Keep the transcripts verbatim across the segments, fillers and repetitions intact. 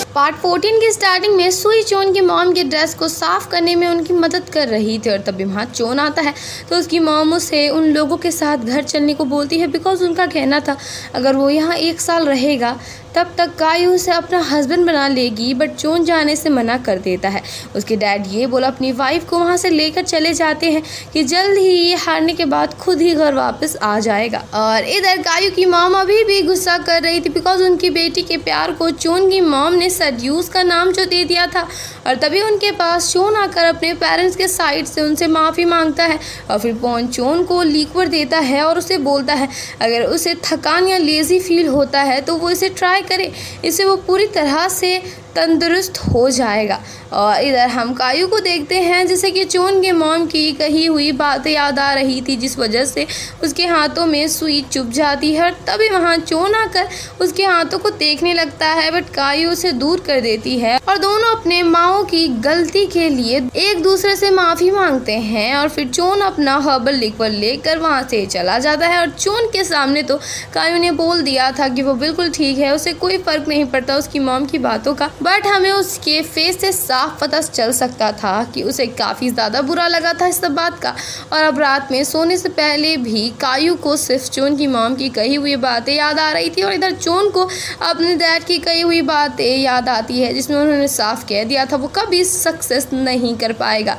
Part fourteen की starting में सुई चोन की मॉम के ड्रेस को साफ करने में उनकी मदद कर रही थी और तभी वहाँ चोन आता है तो उसकी मॉम उसे उन लोगों के साथ घर चलने को बोलती है बिकॉज उनका कहना था अगर वो यहाँ एक साल रहेगा तब तक कायू उसे अपना हस्बैंड बना लेगी, बट चोन जाने से मना कर देता है। उसके डैड ये बोला अपनी वाइफ को वहाँ से लेकर चले जाते हैं कि जल्द ही ये हारने के बाद खुद ही घर वापस आ जाएगा। और इधर कायू की मॉम अभी भी गुस्सा कर रही थी बिकॉज उनकी बेटी के प्यार को चोन की मॉम ने सड्यूस का नाम जो दे दिया था और तभी उनके पास चोन आकर अपने पेरेंट्स के साइड से उनसे माफ़ी मांगता है और फिर पॉन चोन को लिक्विड देता है और उसे बोलता है अगर उसे थकान या लेज़ी फील होता है तो वो इसे ट्राई करे, इससे वो पूरी तरह से तंदुरुस्त हो जाएगा। और इधर हम कायू को देखते हैं जैसे कि चोन के मॉम की कही हुई बातें याद आ रही थी जिस वजह से उसके हाथों में सुई चुभ जाती है और तभी वहाँ चोन आकर उसके हाथों को देखने लगता है बट कायू उसे दूर कर देती है और दोनों अपने माओ की गलती के लिए एक दूसरे से माफ़ी मांगते हैं और फिर चोन अपना हर्बल लिक्विड लेकर वहाँ से चला जाता है और चोन के सामने तो कायू ने बोल दिया था कि वो बिल्कुल ठीक है, उसे कोई फर्क नहीं पड़ता उसकी मॉम की बातों का, बट हमें उसके फेस से साफ पता चल सकता था कि उसे काफ़ी ज़्यादा बुरा लगा था इस सब बात का। और अब रात में सोने से पहले भी कायू को सिर्फ चोन की मॉम की कही हुई बातें याद आ रही थी और इधर चोन को अपने डैड की कही हुई बातें याद आती है जिसमें उन्होंने साफ कह दिया था वो कभी सक्सेस नहीं कर पाएगा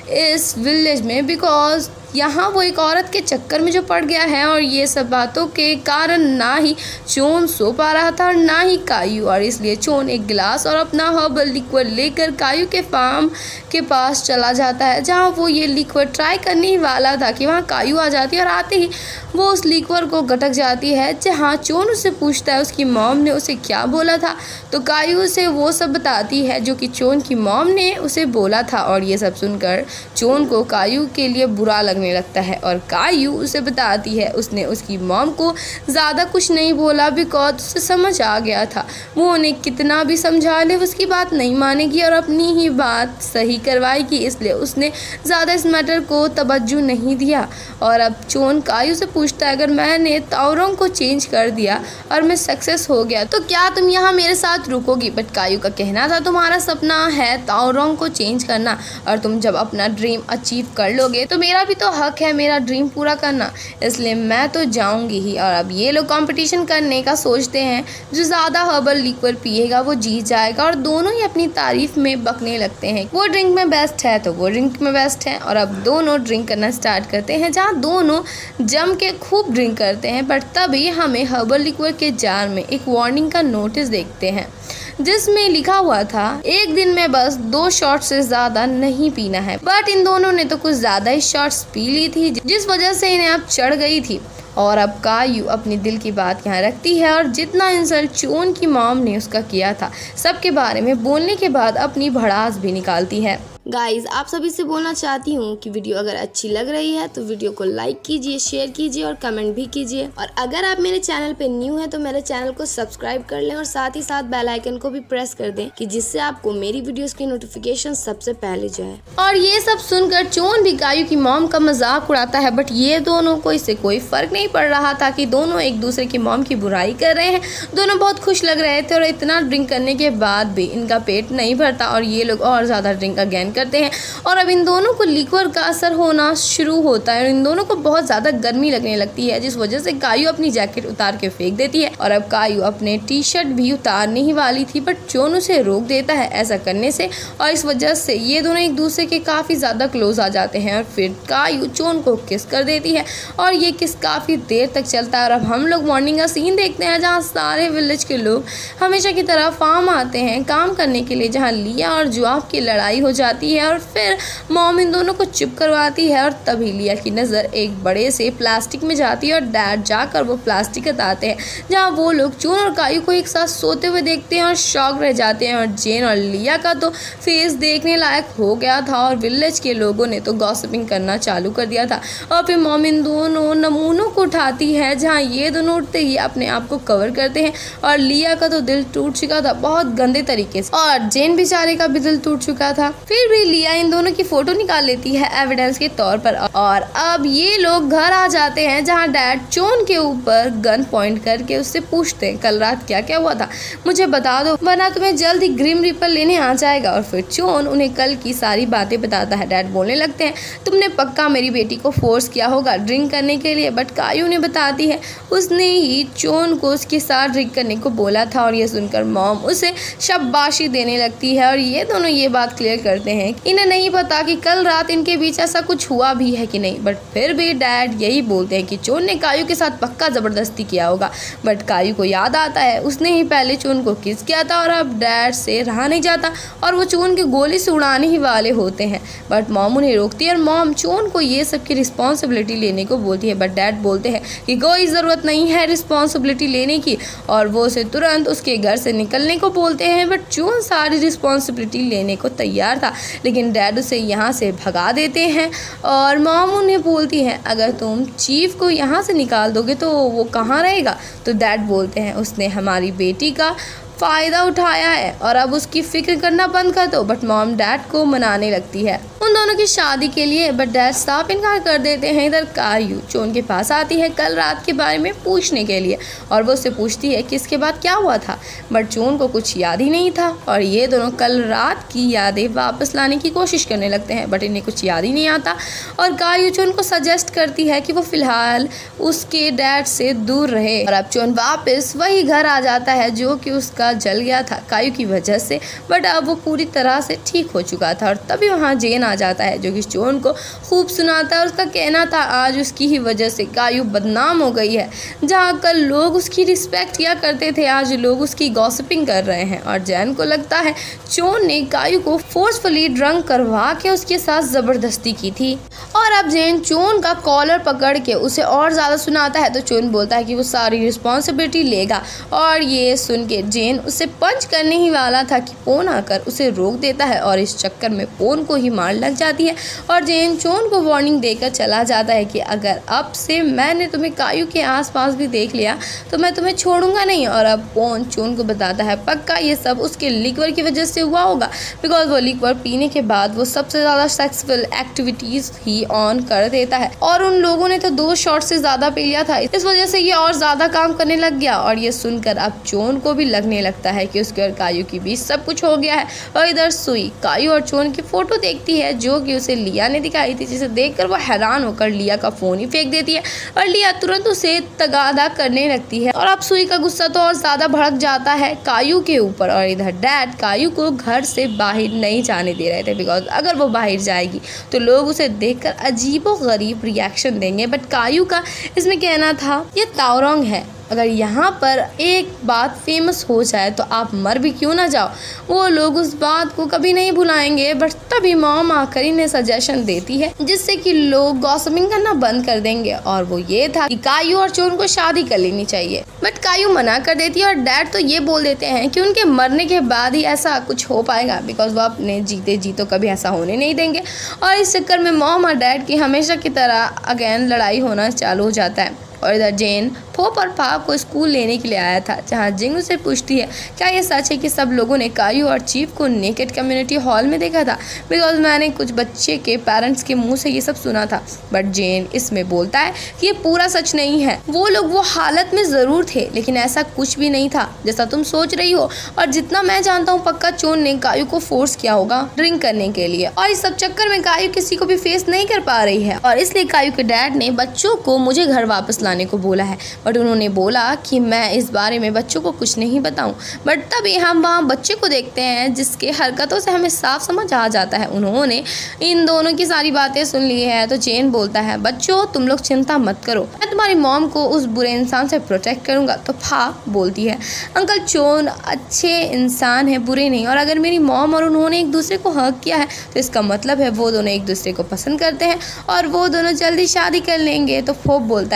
इस विलेज में बिकॉज यहाँ वो एक औरत के चक्कर में जो पड़ गया है और ये सब बातों के कारण ना ही चोन सो पा रहा था और ना ही कायू, और इसलिए चोन एक गिलास और अपना हर्बल लिक्विड लेकर कायू के फार्म के पास चला जाता है जहाँ वो ये लिक्विड ट्राई करने ही वाला था कि वहाँ कायू आ जाती है और आते ही वो उस लिक्विड को गटक जाती है जहाँ चोन उससे पूछता है उसकी मॉम ने उसे क्या बोला था तो कायू उसे वो सब बताती है जो कि चोन की मॉम ने उसे बोला था और ये सब सुनकर चोन को कायू के लिए बुरा लगने लगता है और कायू उसे बताती है उसने उसकी मॉम को ज़्यादा कुछ नहीं बोला बिकॉज उसे समझ आ गया था वो उन्हें कितना भी समझा ले उसकी बात नहीं मानेगी और अपनी ही बात सही करवाएगी, इसलिए उसने ज़्यादा इस मैटर को तवज्जो नहीं दिया। और अब चोन कायू से पूछता है अगर मैंने ताओरोंग को चेंज कर दिया और मैं सक्सेस हो गया तो क्या तुम यहाँ मेरे साथ रुकोगी, बट कायू का कहना था तुम्हारा सपना है ताओरोंग को चेंज करना और तुम जब अपना ड्रीम अचीव कर लोगे तो मेरा भी तो हक है मेरा ड्रीम पूरा करना, इसलिए मैं तो जाऊंगी ही। और अब ये लोग कंपटीशन करने का सोचते हैं, जो ज़्यादा हर्बल लिक्विड पिएगा वो जीत जाएगा और दोनों ही अपनी तारीफ में बकने लगते हैं। वो ड्रिंक में बेस्ट है तो वो ड्रिंक में बेस्ट है और अब दोनों ड्रिंक करना स्टार्ट करते हैं जहाँ दोनों जम के खूब ड्रिंक करते हैं। बट तभी हमें हर्बल लिक्विड के जार में एक वार्निंग का नोटिस देखते हैं जिसमें लिखा हुआ था एक दिन में बस दो शॉट से ज्यादा नहीं पीना है, बट इन दोनों ने तो कुछ ज्यादा ही शॉट्स पी ली थी जिस वजह से इन्हें अब चढ़ गई थी। और अब कायू अपनी दिल की बात यहाँ रखती है और जितना इंसल्ट चोन की मॉम ने उसका किया था सबके बारे में बोलने के बाद अपनी भड़ास भी निकालती है। गाइज आप सभी से बोलना चाहती हूँ कि वीडियो अगर अच्छी लग रही है तो वीडियो को लाइक कीजिए, शेयर कीजिए और कमेंट भी कीजिए और अगर आप मेरे चैनल पे न्यू हैं तो मेरे चैनल को सब्सक्राइब कर लें और साथ ही साथ बेल आइकन को भी प्रेस कर दें कि जिससे आपको मेरी वीडियोस की नोटिफिकेशन सबसे पहले जाए। और ये सब सुनकर चोन भी कायू की मॉम का मजाक उड़ाता है बट ये दोनों को इससे कोई फर्क नहीं पड़ रहा था कि दोनों एक दूसरे की मॉम की बुराई कर रहे हैं। दोनों बहुत खुश लग रहे थे और इतना ड्रिंक करने के बाद भी इनका पेट नहीं भरता और ये लोग और ज्यादा ड्रिंक अगेन करते हैं और अब इन दोनों को लिक्विड का असर होना शुरू होता है और इन दोनों को बहुत ज़्यादा गर्मी लगने लगती है जिस वजह से कायू अपनी जैकेट उतार के फेंक देती है और अब कायू अपने टी शर्ट भी उतारने ही वाली थी बट चोन उसे रोक देता है ऐसा करने से और इस वजह से ये दोनों एक दूसरे के काफ़ी ज़्यादा क्लोज आ जाते हैं और फिर कायू चोन को किस कर देती है और ये किस काफ़ी देर तक चलता है। और अब हम लोग मॉर्निंग का सीन देखते हैं जहाँ सारे विलेज के लोग हमेशा की तरह फार्म आते हैं काम करने के लिए जहाँ लिया और जुआब की लड़ाई हो जाती है और फिर मॉम इन दोनों को चुप करवाती है और तभी लिया की नज़र एक बड़े से प्लास्टिक में जाती है और डैड जाकर वो प्लास्टिक हटाते हैं जहाँ वो लोग चोन और कायू को एक साथ सोते हुए देखते हैं और शॉक रह जाते हैं और जेन और लिया का तो फेस देखने लायक हो गया था और विलेज के लोगों ने तो गॉसिपिंग करना चालू कर दिया था। और फिर मॉम इन दोनों नमूनों को उठाती है जहाँ ये दोनों उठते ही अपने आप को कवर करते हैं और लिया का तो दिल टूट चुका था बहुत गंदे तरीके से और जेन बेचारे का भी दिल टूट चुका था। फिर तभी लिया इन दोनों की फोटो निकाल लेती है एविडेंस के तौर पर। और अब ये लोग घर आ जाते हैं जहाँ डैड चोन के ऊपर गन पॉइंट करके उससे पूछते हैं कल रात क्या क्या हुआ था, मुझे बता दो वरना तुम्हें जल्द ही ग्रिम रिपर लेने आ जाएगा। और फिर चोन उन्हें कल की सारी बातें बताता है। डैड बोलने लगते हैं तुमने पक्का मेरी बेटी को फोर्स किया होगा ड्रिंक करने के लिए, बट कायू ने बताती है उसने ही चोन को उसके साथ ड्रिंक करने को बोला था। और ये सुनकर मॉम उसे शाबाशी देने लगती है और ये दोनों ये बात क्लियर करते हैं इन्हें नहीं पता कि कल रात इनके बीच ऐसा कुछ हुआ भी है कि नहीं। बट फिर भी डैड यही बोलते हैं कि चोन ने कायू के साथ पक्का ज़बरदस्ती किया होगा। बट कायू को याद आता है उसने ही पहले चोन को किस किया था और अब डैड से रहा नहीं जाता और वो चोन के गोली से उड़ाने ही वाले होते हैं। बट मॉम उन्हें रोकती है और मॉम चोन को ये सब की रिस्पॉन्सिबिलिटी लेने को बोलती है। बट डैड बोलते हैं कि कोई ज़रूरत नहीं है रिस्पॉन्सिबिलिटी लेने की और वो उसे तुरंत उसके घर से निकलने को बोलते हैं। बट चोन सारी रिस्पॉन्सिबिलिटी लेने को तैयार था लेकिन डैड उसे यहाँ से भगा देते हैं और मॉम उन्हें बोलती है अगर तुम चीफ को यहाँ से निकाल दोगे तो वो कहाँ रहेगा। तो डैड बोलते हैं उसने हमारी बेटी का फ़ायदा उठाया है और अब उसकी फिक्र करना बंद कर दो। बट मॉम डैड को मनाने लगती है उन दोनों की शादी के लिए। बट डैड साफ इनकार कर देते हैं। इधर कायू चोन के पास आती है कल रात के बारे में पूछने के लिए और वो उससे पूछती है कि इसके बाद क्या हुआ था। बट चोन को कुछ याद ही नहीं था और ये दोनों कल रात की यादें वापस लाने की कोशिश करने लगते हैं बट इन्हें कुछ याद ही नहीं आता। और कायू चोन को सजेस्ट करती है कि वो फिलहाल उसके डैड से दूर रहे। और अब चोन वापस वही घर आ जाता है जो कि उसका जल गया था कायू की वजह से। बट अब वो पूरी तरह से ठीक हो चुका था और तभी वहाँ जेन आ जाता है जो कि चोन को खूब सुनाता है और उसका कहना था आज उसकी ही वजह से कायू बदनाम हो गई है। जहाँ कल लोग उसकी रिस्पेक्ट किया करते थे आज लोग उसकी गॉसिपिंग कर रहे हैं। और जैन को लगता है चोन ने कायू को फोर्सफुली ड्रंक करवा के उसके साथ ज़बरदस्ती की थी। और अब जैन चोन का कॉलर पकड़ के उसे और ज़्यादा सुनाता है तो चोन बोलता है कि वो सारी रिस्पॉन्सिबिलिटी लेगा। और ये सुन के जेन उसे पंच करने ही वाला था कि पोन आकर उसे रोक देता है और इस चक्कर में पोन को ही मार लग जाती है। और जेन चोन को वार्निंग देकर चला जाता है कि अगर अब से मैंने तुम्हें कायू के आसपास भी देख लिया तो मैं तुम्हें छोड़ूंगा नहीं। और अब पोन चोन को बताता है पक्का ये सब उसके लिक्वर की वजह से हुआ होगा बिकॉज वो लिक्वर पीने के बाद वो सबसे ज़्यादा सेक्सुअल एक्टिविटीज़ ही ऑन कर देता है और उन लोगों ने तो दो शॉट से ज़्यादा पी लिया था इस वजह से ये और ज़्यादा काम करने लग गया। और ये सुनकर अब चोन को भी लगने लगता है कि उसके और कायू के बीच सब कुछ हो गया है। और इधर सुई कायू और चोन की फोटो देखती है जो कि उसे लिया ने दिखाई थी जिसे देखकर वो हैरान होकर लिया का फोन ही फेंक देती है और लिया तुरंत उसे तगादा करने लगती है। और अब सुई का गुस्सा तो और ज्यादा भड़क जाता है कायू के ऊपर। और इधर डैड कायू को घर से बाहर नहीं जाने दे रहे थे बिकॉज अगर वो बाहर जाएगी तो लोग उसे देखकर अजीबो गरीब रिएक्शन देंगे। बट कायू का इसमें कहना था ये ताओरोंग है, अगर यहाँ पर एक बात फेमस हो जाए तो आप मर भी क्यों ना जाओ, वो लोग उस बात को कभी नहीं भुलाएंगे। बट तभी मॉम आकर इन्हें सजेशन देती है जिससे कि लोग गॉसिपिंग करना बंद कर देंगे और वो ये था कि कायू और चोन को शादी कर लेनी चाहिए। बट कायू मना कर देती है और डैड तो ये बोल देते हैं कि उनके मरने के बाद ही ऐसा कुछ हो पाएगा बिकॉज वो अपने जीते जी तो कभी ऐसा होने नहीं देंगे। और इस चक्कर में मॉम और डैड की हमेशा की तरह अगेन लड़ाई होना चालू हो जाता है। और इधर जेन फोप और पाप को स्कूल लेने के लिए आया था जहाँ जिंग उसे पूछती है क्या ये सच है कि सब लोगों ने कायू और चीफ को नेकेड कम्युनिटी हॉल में देखा था बिकॉज मैंने कुछ बच्चे के पेरेंट्स के मुंह से ये सब सुना था। बट जेन इसमें बोलता है कि ये पूरा सच नहीं है, वो लोग वो हालत में ज़रूर थे लेकिन ऐसा कुछ भी नहीं था जैसा तुम सोच रही हो। और जितना मैं जानता हूँ पक्का चोन ने कायू को फोर्स किया होगा ड्रिंक करने के लिए और इस सब चक्कर में कायू किसी को भी फेस नहीं कर पा रही है और इसलिए कायू के डैड ने बच्चों को मुझे घर वापस लाने को बोला है। बट उन्होंने बोला कि मैं इस बारे में बच्चों को कुछ नहीं बताऊं। बट तभी हम वहाँ बच्चे को देखते हैं जिसके हरकतों से हमें साफ समझ आ जाता है उन्होंने इन दोनों की सारी बातें सुन ली है। तो जेन बोलता है बच्चों तुम लोग चिंता मत करो, मैं तुम्हारी मॉम को उस बुरे इंसान से प्रोटेक्ट करूंगा। तो फा बोलती है अंकल चोन अच्छे इंसान है, बुरे नहीं, और अगर मेरी मॉम और उन्होंने एक दूसरे को हक किया है तो इसका मतलब है वो दोनों एक दूसरे को पसंद करते हैं और वो दोनों जल्दी शादी कर लेंगे। तो फोप बोलता है फाइन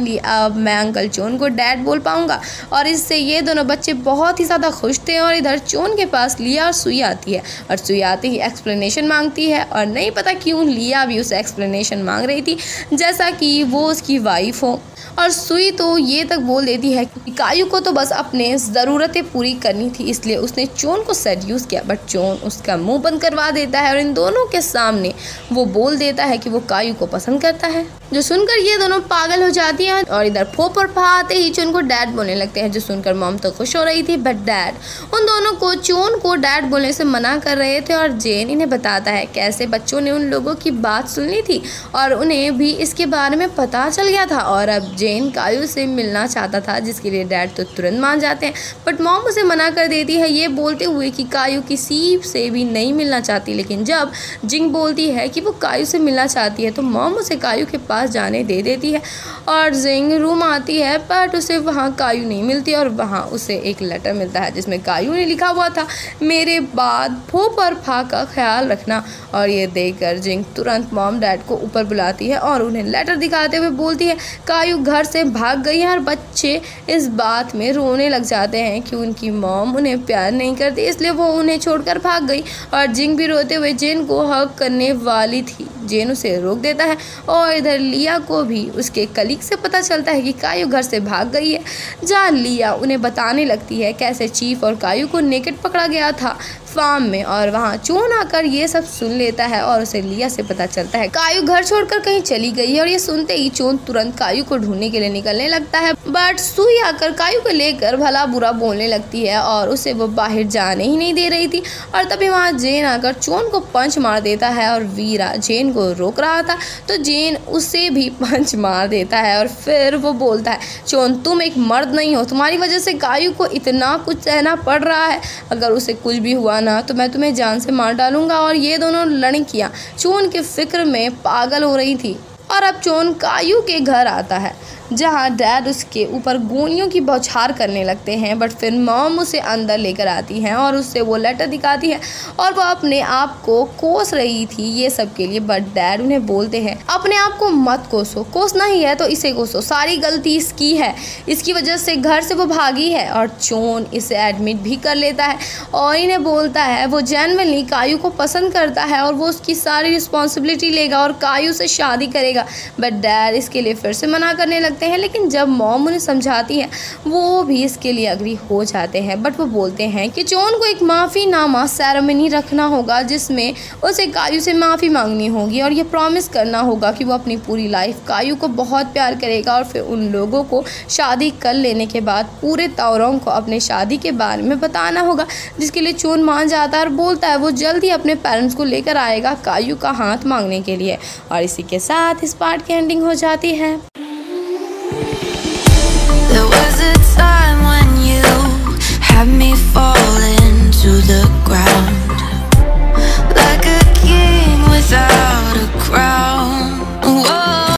फाइनली अब मैं अंकल चोन को डैड बोल पाऊँगा। और इससे ये दोनों बच्चे बहुत ही ज़्यादा खुश थे। और इधर चोन के पास लिया और सुई आती है और सुई आते ही एक्सप्लेनेशन मांगती है और नहीं पता क्यों लिया भी उसे एक्सप्लेनेशन मांग रही थी जैसा कि वो उसकी वाइफ हो। और सुई तो ये तक बोल देती है कि कायू को तो बस अपने ज़रूरतें पूरी करनी थी, इसलिए उसने चोन को सेड्यूस किया। बट चोन उसका मुंह बंद करवा देता है और इन दोनों के सामने वो बोल देता है कि वो कायू को पसंद करता है, जो सुनकर ये दोनों पागल हो जाती हैं। और इधर फोप और फा आते ही चोन को डैड बोलने लगते हैं, जो सुनकर मॉम तो खुश हो रही थी। बट डैड उन दोनों को चोन को डैड बोलने से मना कर रहे थे। और जेन इन्हें बताता है कैसे बच्चों ने उन लोगों की बात सुन ली थी और उन्हें भी इसके बारे में पता चल गया था। और अब जेन कायू से मिलना चाहता था, जिसके लिए डैड तो तुरंत मान जाते हैं। बट मॉम उसे मना कर देती है, ये बोलते हुए कि कायू किसी से भी नहीं मिलना चाहती। लेकिन जब जिंग बोलती है कि वो कायू से मिलना चाहती है तो मॉम उसे कायू के पास जाने दे देती है। और जिंग रूम आती है बट उसे वहाँ कायू नहीं मिलती और वहाँ उसे एक लेटर मिलता है जिसमें कायू ने लिखा हुआ था, मेरे बाद फोप और फा का ख्याल रखना। और ये देखकर जिंग तुरंत मॉम डैड को ऊपर बुलाती है और उन्हें लेटर दिखाते हुए बोलती है कायू घर से भाग गई है। और बच्चे इस बात में रोने लग जाते हैं कि उनकी मॉम उन्हें प्यार नहीं करती, इसलिए वो उन्हें छोड़कर भाग गई। और जिंग भी रोते हुए जेन को हक करने वाली थी, जेन उसे रोक देता है। और इधर लिया को भी उसके कलीग से पता चलता है कि कायू घर से भाग गई है, जहाँ लिया उन्हें बताने लगती है कैसे चीफ और कायू को नेकेड पकड़ा गया था फार्म में। और वहाँ चोन आकर ये सब सुन लेता है और उसे लिया से पता चलता है कायू घर छोड़कर कहीं चली गई है। और ये सुनते ही चोन तुरंत कायू को ढूंढने के लिए निकलने लगता है। बट सुई आकर कायू को लेकर भला बुरा बोलने लगती है और उसे वो बाहर जाने ही नहीं दे रही थी। और तभी वहाँ जेन आकर चोन को पंच मार देता है और वीरा जेन को रोक रहा था तो जेन उसे भी पंच मार देता है। और फिर वो बोलता है, चोन तुम एक मर्द नहीं हो, तुम्हारी वजह से कायू को इतना कुछ सहना पड़ रहा है, अगर उसे कुछ भी हुआ ना तो मैं तुम्हें जान से मार डालूंगा। और ये दोनों लड़कियां चोन के फिक्र में पागल हो रही थी। और अब चोन कायू के घर आता है जहाँ डैड उसके ऊपर गोलियों की बौछार करने लगते हैं। बट फिर मॉम उसे अंदर लेकर आती हैं और उससे वो लेटर दिखाती है और वो अपने आप को कोस रही थी ये सब के लिए। बट डैड उन्हें बोलते हैं अपने आप को मत कोसो, कोसना ही है तो इसे कोसो, सारी गलती इसकी है, इसकी वजह से घर से वो भागी है। और चोन इसे एडमिट भी कर लेता है और इन्हें बोलता है वो जेन्युइनली कायू को पसंद करता है और वो उसकी सारी रिस्पॉन्सिबिलिटी लेगा और कायू से शादी करेगा। बट डैड इसके लिए फिर से मना करने लगते हैं। लेकिन जब मॉम उन्हें समझाती है वो भी इसके लिए अग्री हो जाते हैं। बट वो बोलते हैं कि चोन को एक माफ़ीनामा सेरेमनी रखना होगा जिसमें उसे कायू से माफ़ी मांगनी होगी और ये प्रॉमिस करना होगा कि वो अपनी पूरी लाइफ कायू को बहुत प्यार करेगा। और फिर उन लोगों को शादी कर लेने के बाद पूरे ताउरोंग को अपने शादी के बारे में बताना होगा, जिसके लिए चोन मान जाता है और बोलता है वो जल्द ही अपने पेरेंट्स को लेकर आएगा कायू का हाथ मांगने के लिए। और इसी के साथ इस पार्ट की एंडिंग हो जाती है। There was a time when you had me falling to the ground.